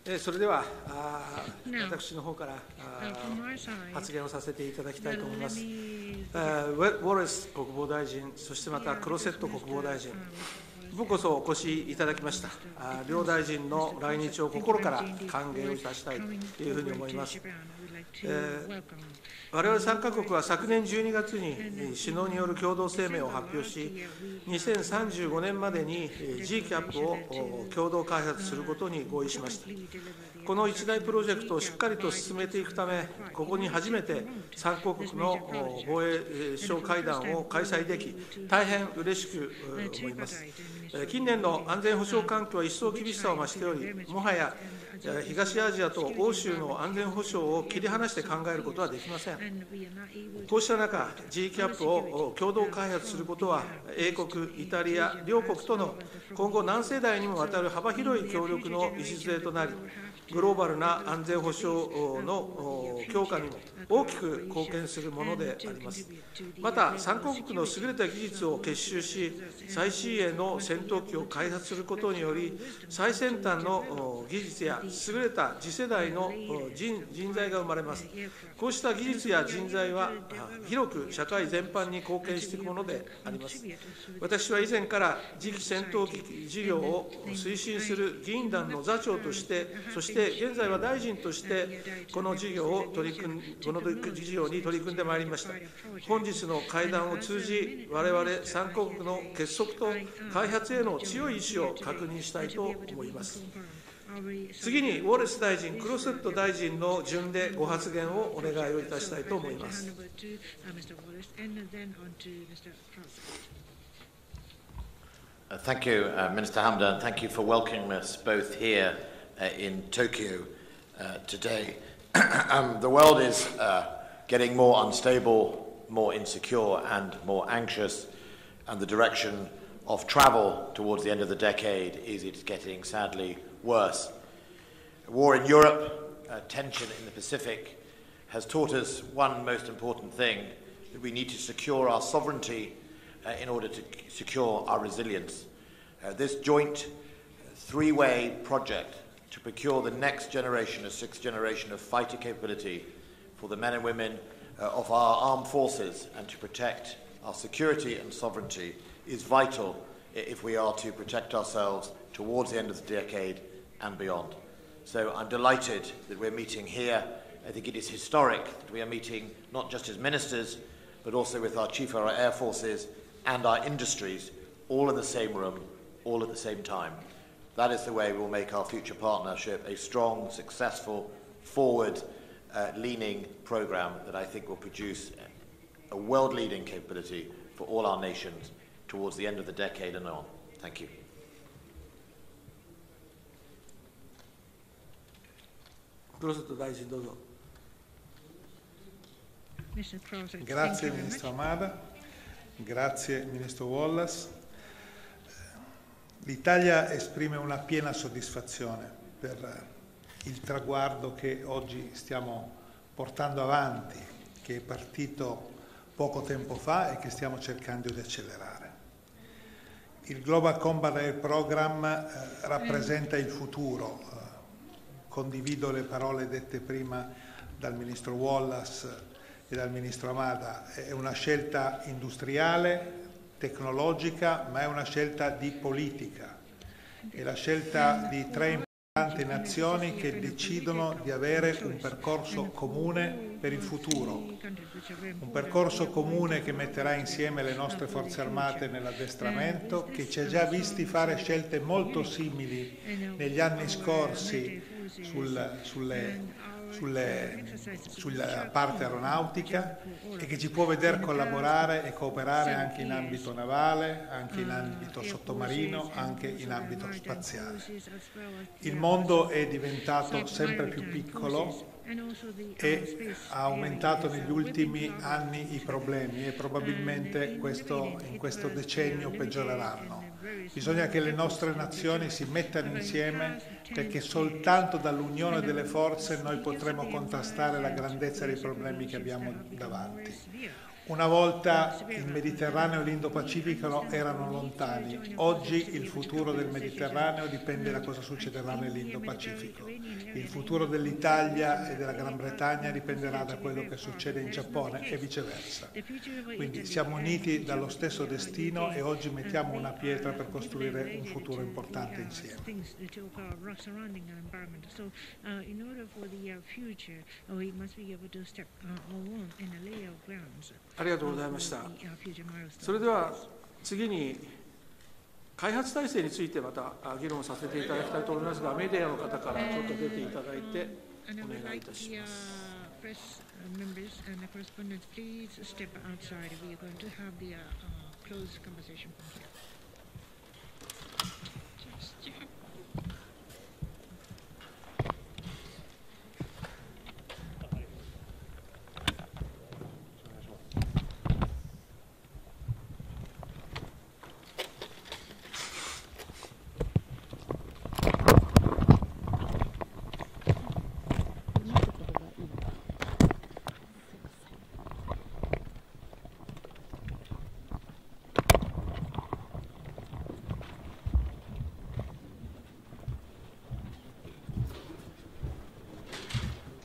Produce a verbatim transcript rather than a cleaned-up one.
それでは私の方から発言をさせていただきたいと思います。ウォレス国防大臣、そしてまたクロセット国防大臣、ようこそお越しいただきました。両大臣の来日を心から歓迎をいたしたいというふうに思います。えー、我々さんかこくは昨年じゅうにがつに首脳による共同声明を発表し、にせんさんじゅうごねんまでに ジーキャップ を共同開発することに合意しました。この一大プロジェクトをしっかりと進めていくため、ここに初めてさんかこくの防衛相会談を開催でき、大変嬉しく思います。近年の安全保障環境は一層厳しさを増しており、もはや東アジアと欧州の安全保障を切り離して考えることはできません。こうした中、ジーキャップ を共同開発することは、英国、イタリア両国との今後何世代にもわたる幅広い協力の礎となり、グローバルな安全保障の強化にも大きく貢献するものであります。また、さんかこくの優れた技術を結集し、最新鋭の戦闘機を開発することにより、最先端の技術や優れた次世代の 人, 人材が生まれます。こうした技術や人材は、広く社会全般に貢献していくものであります。私は以前から次期戦闘機事業を推進する議員団の座長として、そして現在は大臣として、この事業を取り組んこの事業に取り組んでまいりました。本日の会談を通じ、我々さんかこくの結束と開発への強い意志を確認したいと思います。次に、ウォレス大臣、クロセット大臣の順でご発言をお願いをいたしたいと思います。 Uh, thank you, uh, Minister Hamdan. Thank you for welcoming us both here uh, in Tokyo uh, today. um, the world is uh, getting more unstable, more insecure, and more anxious, and the direction of travel towards the end of the decade is it's getting sadly worse. War in Europe, uh, tension in the Pacific has taught us one most important thing, that we need to secure our sovereignty uh, in order to secure our resilience. Uh, this joint three-way project to procure the next generation, a sixth generation of fighter capability for the men and women uh, of our armed forces and to protect our security and sovereignty is vital if we are to protect ourselves towards the end of the decade and beyond. So I'm delighted that we're meeting here. I think it is historic that we are meeting not just as ministers, but also with our chief of our air forces and our industries, all in the same room, all at the same time. That is the way we will make our future partnership a strong, successful, forward-leaning uh, program that I think will produce a world-leading capability for all our nations towards the end of the decade and on. Thank you. Grazie Ministro Amada, grazie Ministro Wallace. L'Italia esprime una piena soddisfazione per il traguardo che oggi stiamo portando avanti, che è partito poco tempo fa e che stiamo cercando di accelerare. Il Global Combat Air Program eh, rappresenta il futuro. Eh, condivido le parole dette prima dal Ministro Wallace e dal Ministro Amada. È una scelta industriale, tecnologica, ma è una scelta di politica. È la scelta di tre importanti nazioni che decidono di avere un percorso comune per il futuro, un percorso comune che metterà insieme le nostre forze armate nell'addestramento, che ci ha già visti fare scelte molto simili negli anni scorsi sul, sulle, sulle, sulla parte aeronautica e che ci può vedere collaborare e cooperare anche in ambito navale, anche in ambito sottomarino, anche in ambito spaziale. Il mondo è diventato sempre più piccolo e ha aumentato negli ultimi anni i problemi e probabilmente questo, in questo decennio peggioreranno. Bisogna che le nostre nazioni si mettano insieme, perché soltanto dall'unione delle forze noi potremo contrastare la grandezza dei problemi che abbiamo davanti. Una volta il Mediterraneo e l'Indo-Pacifico erano lontani, oggi il futuro del Mediterraneo dipende da cosa succederà nell'Indo-Pacifico. Il futuro dell'Italia e della Gran Bretagna dipenderà da quello che succede in Giappone e viceversa. Quindi siamo uniti dallo stesso destino e oggi mettiamo una pietra per costruire un futuro importante insieme. ありがとうございました。それでは次に開発体制についてまた議論させていただきたいと思いますが、メディアの方からちょっと出ていただいてお願いいたします。 Press members and correspondents, please step outside. We are going to have the uh, closed conversation from here.